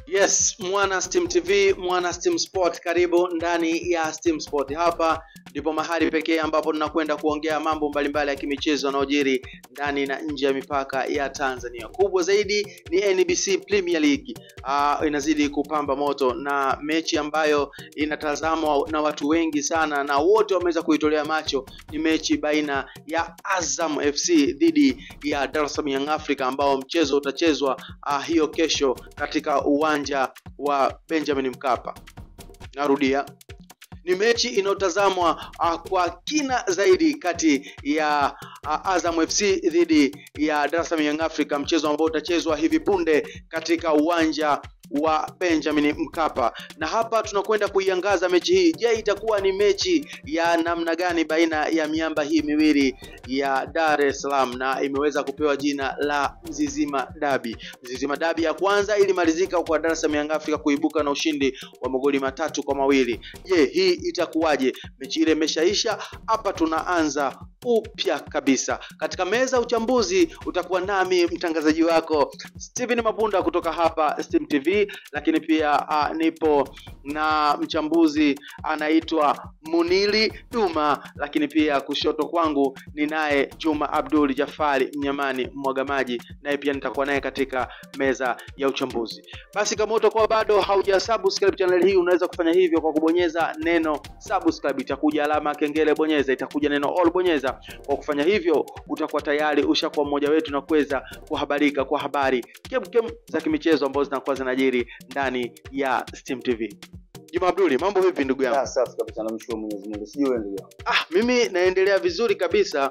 Yes, mwana steamtv, mwana steam sport, karibu ndani ya steam sport. Hapa ndipo mahali pekee ambapo tunakwenda kuongea mambo mbalimbali ya kimichezo yanayojiri ndani na nje ya mipaka ya Tanzania. Kubwa zaidi ni NBC Premier League. Inazidi kupamba moto na mechi ambayo inatazamwa na watu wengi sana na wote wameweza kuitolea macho. Ni mechi baina ya Azam FC dhidi ya Dar es Salaam Young Africa, ambao mchezo utachezwa hiyo kesho katika uwanja wa Benjamini Mkapa. Narudia, ni mechi inayotazamwa kwa kina zaidi kati ya Azam FC dhidi ya Dar es Salaam Young Africa, mchezo ambao utachezwa hivi punde katika uwanja wa Benjamini Mkapa. Na hapa tunakwenda kuiangaza mechi hii. Je, itakuwa ni mechi ya namna gani baina ya miamba hii miwili ya Dar es Salaam, na imeweza kupewa jina la Mzizima Dabi. Mzizima Dabi ya kwanza ilimalizika kwa Dar es Salaam Young Africa kuibuka na ushindi wa magoli 3-2. Je, hii itakuwaje? Mechi ile imeshaisha, hapa tunaanza upya kabisa. Katika meza uchambuzi utakuwa nami mtangazaji wako Steven Mapunda kutoka hapa steamtv, lakini pia nipo na mchambuzi anaitwa Juma, lakini pia kushoto kwangu ni naye Juma Abdul Jafari Mnyamani Mwagamaji, naye pia nitakuwa naye katika meza ya uchambuzi. Basi kama utakuwa bado haujasubscribe channel hii, unaweza kufanya hivyo kwa kubonyeza neno subscribe. Itakuja alama kengele, bonyeza. Itakuja neno all, bonyeza. Kwa kufanya hivyo utakuwa tayari ushakuwa mmoja wetu na kuweza kuhabarika kwa habari kem za kimichezo ambazo zinakuwa zinajiri ndani ya steamtv. Juma Abdul, mambo vipi ndugu yangu? Safi kabisa, namshukuru Mwenyezi Mungu. Sijui wewe ndugu yangu. Mimi naendelea vizuri kabisa.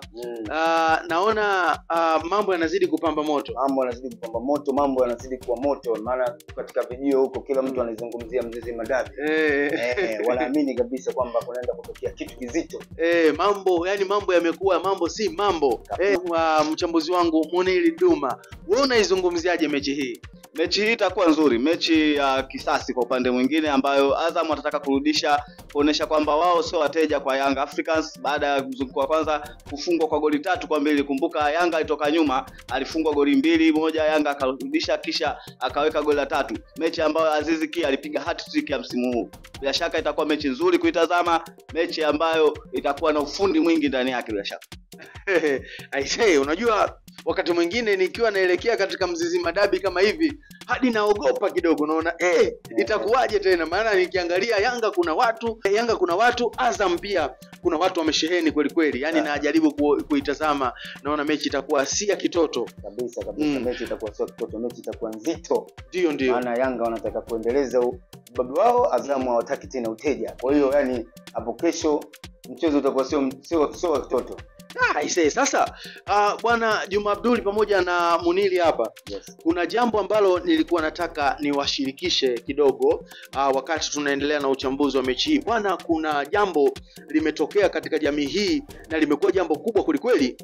Naona mambo yanazidi kupamba moto. Mambo yanazidi kuwa moto, maana katika video huko kila mtu anazungumzia Mzizima Dabi. Wanaamini kabisa kwamba kunaenda kutokea kitu kizito. Mambo yamekuwa mambo si mambo. Mchambuzi wangu Duma, wewe unaizungumziaje mechi hii? Mechi hii itakuwa nzuri, mechi ya kisasi kwa upande mwingine, ambayo Azam watataka kuonesha kwamba wao sio wateja kwa Yanga Africans baada ya mzunguko wa kwanza kufungwa kwa goli 3-2. Kumbuka Yanga alitoka nyuma, alifungwa goli 2-1, Yanga akarudisha kisha akaweka goli la 3. Mechi ambayo Azizi Ki alipiga hat-trick ya msimu huu. Bila shaka itakuwa mechi nzuri kuitazama, mechi ambayo itakuwa na ufundi mwingi ndani yake bila shaka. Unajua wakati mwingine nikiwa naelekea katika Mzizima Dabi kama hivi hadi naogopa kidogo, naona itakuwaje tena, maana nikiangalia Yanga kuna watu, Azam pia kuna watu wamesheheni kweli kweli. Najaribu kuitazama, naona mechi itakuwa si ya kitoto kabisa. Mechi itakuwa sio kitoto, mechi itakuwa nzito. Ndio. Maana Yanga wanataka kuendeleza ubabe wao, Azam hawataki tena Uteja. Kwa hiyo hapo kesho mchezo utakuwa sio kitoto. Sasa bwana Juma Abdul pamoja na Munili hapa, yes. Kuna jambo ambalo nilikuwa nataka niwashirikishe kidogo wakati tunaendelea na uchambuzi wa mechi hii. Bwana, kuna jambo limetokea katika jamii hii na limekuwa jambo kubwa kweli.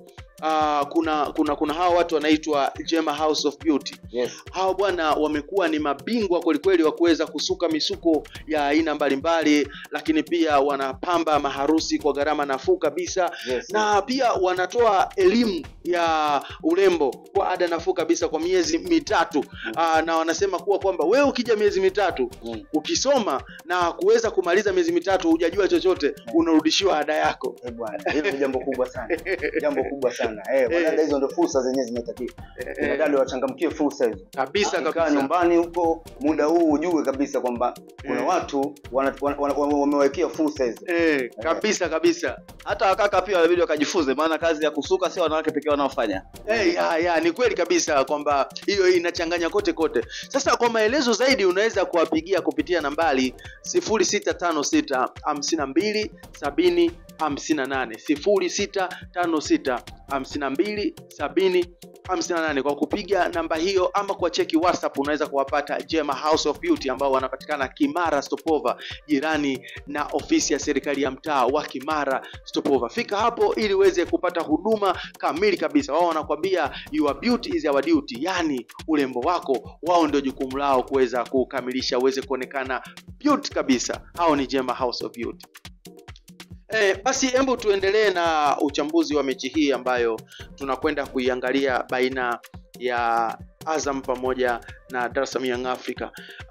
Kuna hawa watu wanaitwa Juma House of Beauty. Yes. Hao bwana wamekuwa ni mabingwa kweli wa kuweza kusuka misuko ya aina mbalimbali, lakini pia wanapamba maharusi kwa gharama nafuu kabisa. Yes. Na pia wanatoa elimu ya urembo kwa ada nafuu kabisa kwa miezi 3. Na wanasema kwamba wewe ukija miezi 3 ukisoma na kuweza kumaliza miezi 3 hujajua chochote, unarudishiwa ada yako. Bwana, hilo jambo kubwa sana. Jambo kubwa sana. Wadada, hizo ndio fursa zenyewe zinatakiwa. Wadada wachangamkie fursa hizo. Kabisa. Nyumbani huko muda huu ujue kabisa kwamba kuna watu wamewekea fursa hizo. Kabisa. Hata wakaka pia inabidi wakajifunze, maana kazi ya kusuka sio wanawake pekee wanaofanya. Ni kweli kabisa kwamba hiyo inachanganya kote. Sasa kwa maelezo zaidi unaweza kuwapigia kupitia nambari 0656 52 70 58 0656 52 70 58. Kwa kupiga namba hiyo ama kwa cheki WhatsApp unaweza kuwapata Juma House of Beauty, ambao wanapatikana Kimara Stopova, jirani na ofisi ya serikali ya mtaa wa Kimara Stopova. Fika hapo ili uweze kupata huduma kamili kabisa. Wao wanakuambia your beauty is our duty, yani urembo wako wao ndio jukumu lao kuweza kukamilisha uweze kuonekana beauty kabisa. Hao ni Juma House of Beauty. Basi hebu tuendelee na uchambuzi wa mechi hii ambayo tunakwenda kuiangalia baina ya Azam pamoja na Dar es Salaam Young Africa.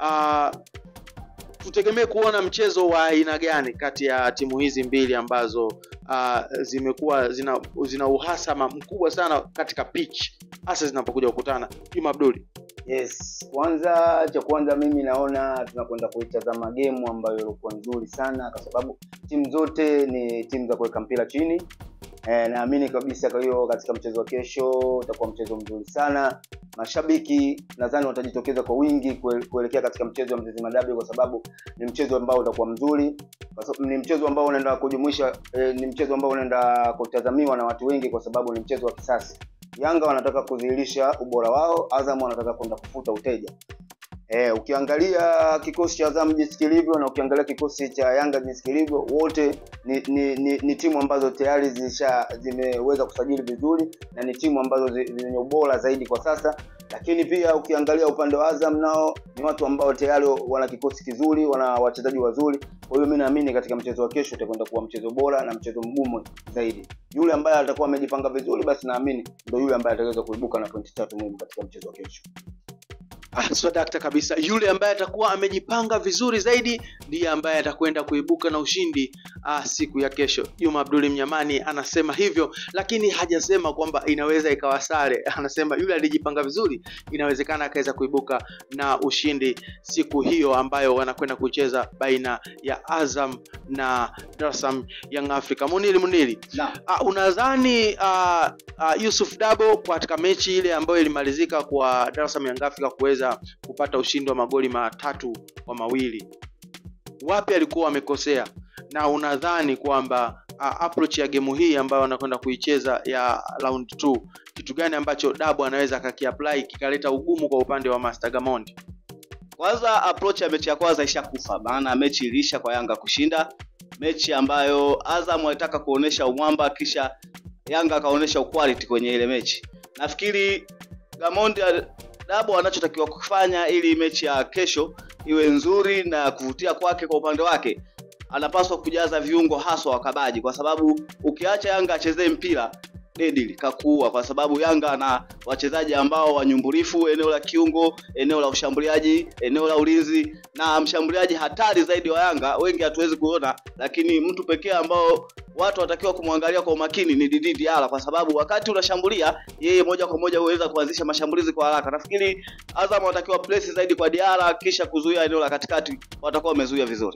Tutegemee kuona mchezo wa aina gani kati ya timu hizi mbili ambazo zimekuwa zina uhasama mkubwa sana katika pitch hasa zinapokuja kukutana. Juma Abdul. Yes, kwanza mimi naona tunakwenda kuitazama game ambayo ilikuwa nzuri sana kwa sababu timu zote ni timu za kuweka mpira chini. Naamini kabisa kwa hiyo katika mchezo wa kesho utakuwa mchezo mzuri sana. Mashabiki nadhani watajitokeza kwa wingi kuelekea katika mchezo wa Mzizima Dabi kwa sababu ni mchezo ambao utakuwa mzuri. Kwa sababu ni mchezo ambao unaenda kujumuisha ni mchezo ambao unaenda kutazamiwa na watu wengi kwa sababu ni mchezo wa kisasa. Yanga wanataka kudhihirisha ubora wao, Azam wanataka kwenda kufuta Uteja. Ukiangalia kikosi cha Azam jinsi kilivyo na ukiangalia kikosi cha Yanga jinsi kilivyo, wote ni timu ambazo tayari zimeweza kusajili vizuri na ni timu ambazo zenye ubora zaidi kwa sasa. Lakini pia ukiangalia upande wa Azam nao ni watu ambao tayari wana kikosi kizuri, wana wachezaji wazuri. Kwa hiyo mimi naamini katika mchezo wa kesho utakwenda kuwa mchezo bora na mchezo mgumu zaidi. Yule ambaye atakuwa amejipanga vizuri basi naamini ndio yule ambaye ataweza kuibuka na pointi 3 muhimu katika mchezo wa kesho. Swadakta kabisa. Yule ambaye atakuwa amejipanga vizuri zaidi ndiye ambaye atakwenda kuibuka na ushindi siku ya kesho. Juma Abdul Mnyamani anasema hivyo, lakini hajasema kwamba inaweza ikawa sare. Anasema yule alijipanga vizuri inawezekana akaweza kuibuka na ushindi siku hiyo ambayo wanakwenda kucheza baina ya Azam na Dar es Salaam Young Africa. Munili. Unadhani Yusuf Dabo katika mechi ile ambayo ilimalizika kwa Dar es Salaam Young Africa kuweza kupata ushindi wa magoli 3-2, wapi alikuwa amekosea? Na unadhani kwamba approach ya game hii ambayo wanakwenda kuicheza ya round 2 kitu gani ambacho Dabo anaweza akakiapply kikaleta ugumu kwa upande wa Master Gamondi? Kwanza approach ya mechi ya kwanza ishakufa, maana mechi ilisha kwa Yanga kushinda, mechi ambayo Azam alitaka kuonesha umwamba kisha Yanga akaonesha quality kwenye ile mechi. Nafikiri Gamondi Dabo anachotakiwa kufanya ili mechi ya kesho iwe nzuri na kuvutia kwake kwa upande wake, anapaswa kujaza viungo haswa wakabaji, kwa sababu ukiacha Yanga achezee mpira dhidi likakuwa, kwa sababu Yanga na wachezaji ambao wanyumburifu eneo la kiungo, eneo la ushambuliaji, eneo la ulinzi, na mshambuliaji hatari zaidi wa Yanga wengi hatuwezi kuona, lakini mtu pekee ambao watu watakiwa kumwangalia kwa umakini ni dhidi, kwa sababu wakati unashambulia yeye moja kwa moja huweza kuanzisha mashambulizi kwa haraka. Nafikiri Azam watakiwa place zaidi kwa Diara kisha kuzuia eneo la katikati, watakuwa wamezuia vizuri.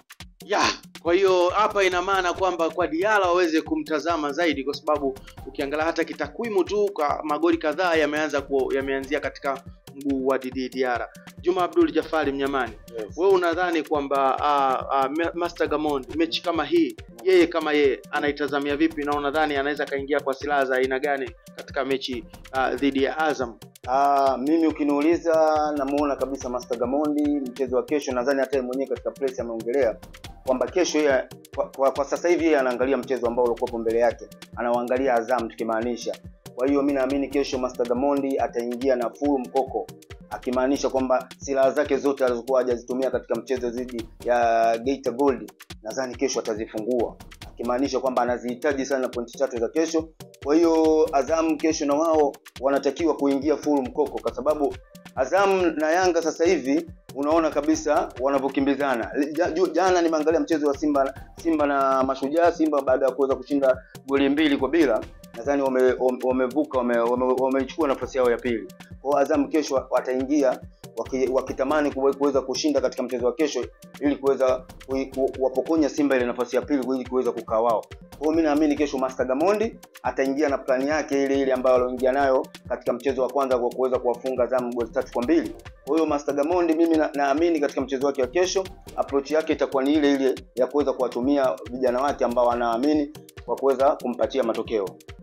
Kwa hiyo hapa ina maana kwamba kwa Diara waweze kumtazama zaidi, kwa sababu ukiangalia hata kitakwimu tu kwa magoli kadhaa yameanzia katika mguu wa Diara. Juma Abdul Jafari Mnyamani, wewe unadhani kwamba Master Gamondi mechi kama hii yeye anaitazamia vipi, na unadhani anaweza kaingia kwa silaha za aina gani katika mechi dhidi ya Azam? Mimi ukiniuliza namuona kabisa Master Gamondi mchezo wa kesho, nadhani hata yeye mwenyewe katika press ameongelea kwamba kesho yeye kwa sasa hivi yeye anaangalia mchezo ambao ulikuwa mbele yake, anaangalia Azam tukimaanisha. Kwa hiyo mimi naamini kesho Master Gamondi ataingia na full mkoko, akimaanisha kwamba silaha zake zote alizokuwa hajazitumia katika mchezo dhidi ya Geita Gold nadhani kesho atazifungua, akimaanisha kwamba anazihitaji sana pointi 3 za kesho. Kwa hiyo Azam kesho na wao wanatakiwa kuingia full mkoko, kwa sababu Azam na Yanga sasa hivi unaona kabisa wanavyokimbizana. Jana nimeangalia mchezo wa Simba na Mashujaa. Simba baada ya kuweza kushinda goli 2-0 nadhani wamevuka, wamechukua nafasi yao ya pili. Kwa Azam kesho wataingia wakitamani kuweza kushinda katika mchezo wa kesho ili kuweza kuwapokonya Simba ile nafasi ya pili ili kuweza kukaa wao. Kwa hiyo mimi naamini kesho Master Gamondi ataingia na plani yake ile ambayo aliingia nayo katika mchezo wa kwanza kwa kuweza kuwafunga Azam goli 3-2. Kwa hiyo Master Gamondi mimi naamini katika mchezo wake wa kesho approach yake itakuwa ni ile ya kuweza kuwatumia vijana wake ambao wanaamini kwa kuweza kumpatia matokeo.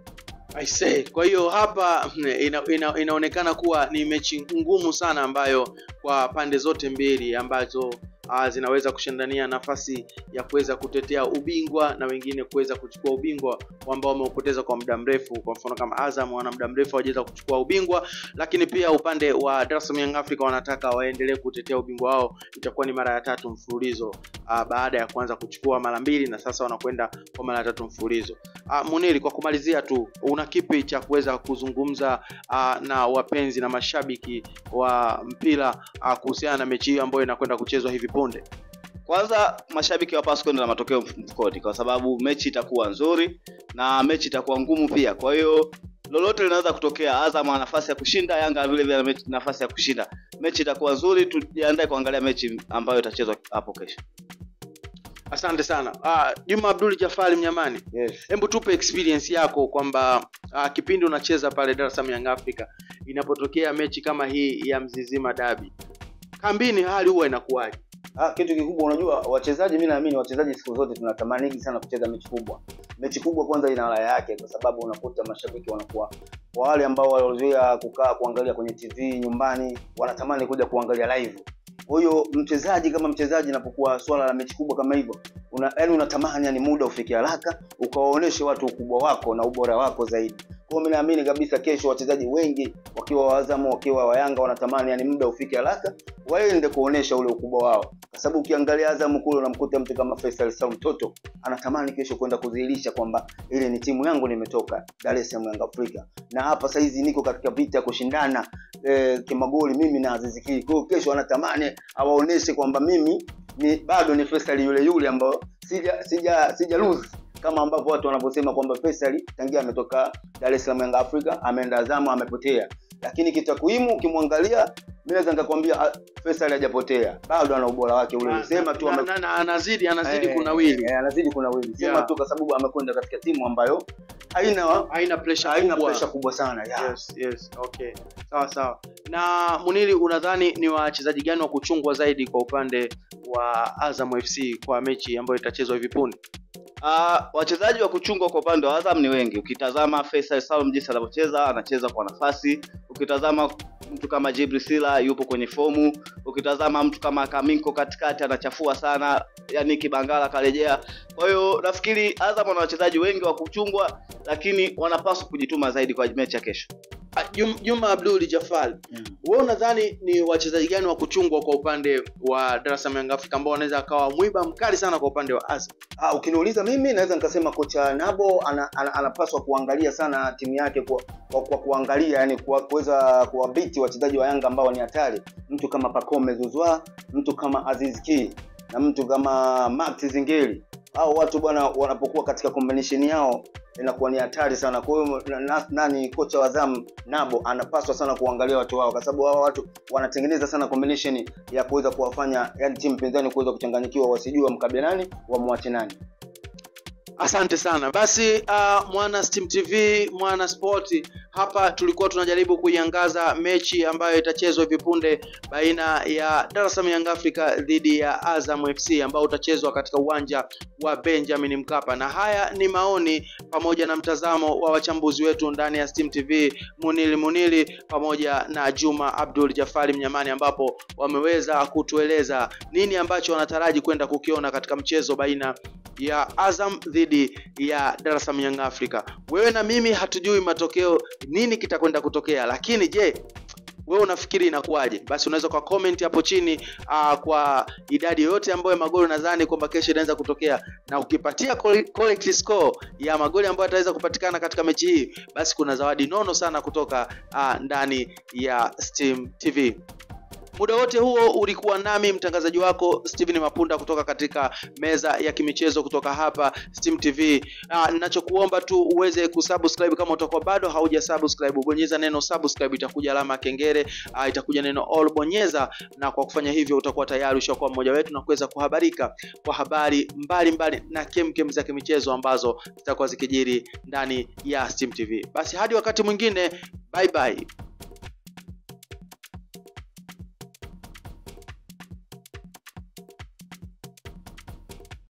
Kwa hiyo hapa inaonekana kuwa ni mechi ngumu sana ambayo kwa pande zote mbili ambazo zinaweza kushindania nafasi ya kuweza kutetea ubingwa na wengine kuweza kuchukua ubingwa ambao wameupoteza kwa muda mrefu. Kwa mfano kama Azam wana muda mrefu hawajaweza kuchukua ubingwa, lakini pia upande wa Dar es Salaam Young Africa wanataka waendelee kutetea ubingwa wao, itakuwa ni mara ya 3 mfululizo baada ya kuanza kuchukua mara 2 na sasa wanakwenda kwa mara 3 mfululizo. Muniri, kwa kumalizia tu, una kipi cha kuweza kuzungumza na wapenzi na mashabiki wa mpira kuhusiana na mechi hiyo ambayo inakwenda kuchezwa hivi punde? Kwanza mashabiki hawapaswi kwenda na matokeo mfukoni, kwa sababu mechi itakuwa nzuri na mechi itakuwa ngumu pia. Kwa hiyo lolote linaweza kutokea. Azam ana nafasi ya kushinda, Yanga vile vile ana nafasi ya kushinda. Mechi itakuwa nzuri, tujiandae kuangalia mechi ambayo itachezwa hapo kesho. Asante sana. Juma Abdul Jafari Mnyamani. Yes. Hebu tupe experience yako kwamba kipindi unacheza pale Dar es Salaam Young Africa, inapotokea mechi kama hii ya Mzizima Derby, kambini hali huwa inakuwaje? Kitu kikubwa, unajua wachezaji, mimi naamini wachezaji siku zote tunatamani sana kucheza mechi kubwa. Mechi kubwa kwanza ina raha yake, kwa sababu unakuta mashabiki wanakuwa wale ambao waliozoea kukaa kuangalia kwenye TV nyumbani, wanatamani kuja kuangalia live. Kwa hiyo mchezaji kama mchezaji, inapokuwa swala la mechi kubwa kama hivyo, unatamani muda ufike haraka ukawaoneshe watu ukubwa wako na ubora wako zaidi. Kwa mimi naamini kabisa kesho wachezaji wengi wakiwa wa Azam, wakiwa wa Yanga, wanatamani muda ufike haraka waende kuonesha ule ukubwa wao. Kwa sababu ukiangalia Azam kule unamkuta mtu kama Faisal Salum Toto anatamani kesho kwenda kudhihirisha kwamba ile ni timu yangu, nimetoka Dar es Salaam Young Africa, na hapa sasa hizi niko katika vita kushindana kimagoli mimi na Aziz Ki. Kwa kesho anatamani awaoneshe kwamba mimi bado ni Faisal yule ambao sija lose, kama ambapo watu wanaposema kwamba Faisal tangia ametoka Dar es Salaam Young Africa ameenda Azam amepotea. Lakini kitakwimu ukimwangalia, mimi naweza nikakwambia Faisal hajapotea, bado ana ubora wake ule. Sema tu anazidi kunawili. Anazidi kunawili. Sema tu kwa sababu amekwenda katika timu ambayo haina pressure kubwa sana. Yes. Okay. Sawa. Na Muniri, unadhani ni wachezaji gani wa kuchungwa zaidi kwa upande wa Azam FC kwa mechi ambayo itachezwa hivi punde? Wachezaji wa kuchungwa kwa upande wa Azam ni wengi. Ukitazama Faisal Salum jinsi anavyocheza, anacheza kwa nafasi. Ukitazama mtu kama Jibril Sila yupo kwenye fomu. Ukitazama mtu kama Kaminko katikati anachafua sana, yani Kibangala karejea. Kwa hiyo nafikiri Azam wana wachezaji wengi wa kuchungwa, lakini wanapaswa kujituma zaidi kwa mechi ya kesho. Juma Abdul Jafari, wewe unadhani ni wachezaji gani wa kuchungwa kwa upande wa Dar es Salaam Young Africa ambao wanaweza akawa mwiba mkali sana kwa upande wa Azam? Ukiniuliza mimi naweza nikasema kocha Nabo anapaswa kuangalia sana timu yake kwa kuangalia, yani kuweza kuwabiti wachezaji wa Yanga ambao ni hatari. Mtu kama Pacome Zouzoua, mtu kama Aziz Ki na mtu kama Max Zingeli. Hao watu bwana wanapokuwa katika combination yao inakuwa ni hatari sana. Kwa hiyo kocha wa Azam Nabo anapaswa sana kuangalia watu wao, kwa sababu hao watu wanatengeneza sana combination ya kuweza kuwafanya yani timu pinzani kuweza kuchanganyikiwa, wasijue mkabila nani wamwache nani. Asante sana. Basi Mwana steamtv, Mwana Sport, hapa tulikuwa tunajaribu kuiangaza mechi ambayo itachezwa hivi punde baina ya Dar es Salaam Young Africa dhidi ya Azam FC ambao utachezwa katika uwanja wa Benjamini Mkapa. Na haya ni maoni pamoja na mtazamo wa wachambuzi wetu ndani ya steamtv, Munili pamoja na Juma Abdul Jafari Mnyamani, ambapo wameweza kutueleza nini ambacho wanataraji kwenda kukiona katika mchezo baina ya Azam dhidi ya Dar es Salaam Young Africa. Wewe na mimi hatujui matokeo nini kitakwenda kutokea, lakini je, wewe unafikiri inakuwaje? Basi unaweza kwa comment hapo chini kwa idadi yote ambayo magoli nadhani kwamba kesho inaweza kutokea, na ukipatia correct score ya magoli ambayo ataweza kupatikana katika mechi hii, basi kuna zawadi nono sana kutoka ndani ya steamtv. Muda wote huo ulikuwa nami mtangazaji wako Steven Mapunda kutoka katika meza ya kimichezo kutoka hapa steamtv. Ninachokuomba tu uweze kusubscribe kama utakuwa bado haujasubscribe. Bonyeza neno subscribe, itakuja alama kengele, itakuja neno all, bonyeza, na kwa kufanya hivyo utakuwa tayari ushakuwa mmoja wetu na kuweza kuhabarika kwa habari mbalimbali na kemkem za kimichezo ambazo zitakuwa zikijiri ndani ya steamtv. Basi hadi wakati mwingine, bye bye.